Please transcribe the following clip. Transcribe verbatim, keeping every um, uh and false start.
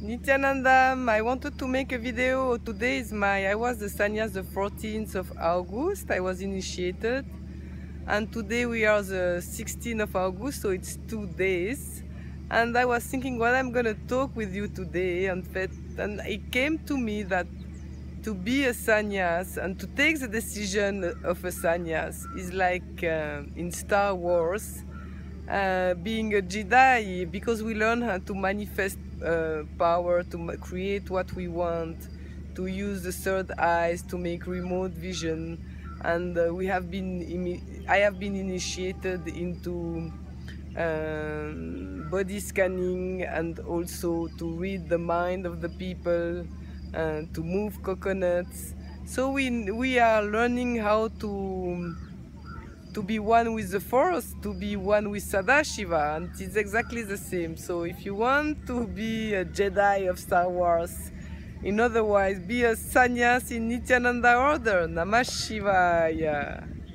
Nityanandam, I wanted to make a video. Today is my, I was the sannyas the fourteenth of August. I was initiated. And today we are the sixteenth of August, so it's two days. And I was thinking what I'm gonna talk with you today. And, and it came to me that to be a sannyas and to take the decision of a sannyas is like uh, in Star Wars, uh, being a Jedi, because we learn how to manifest uh, power, to create what we want, to use the third eyes, to make remote vision. And uh, we have been, I have been initiated into um, body scanning, and also to read the mind of the people, uh, to move coconuts. So we, we are learning how to to be one with the force, to be one with Sadashiva, and it's exactly the same. So if you want to be a Jedi of Star Wars, in other words, be a sannyas in Nityananda order. Namah Shivaya.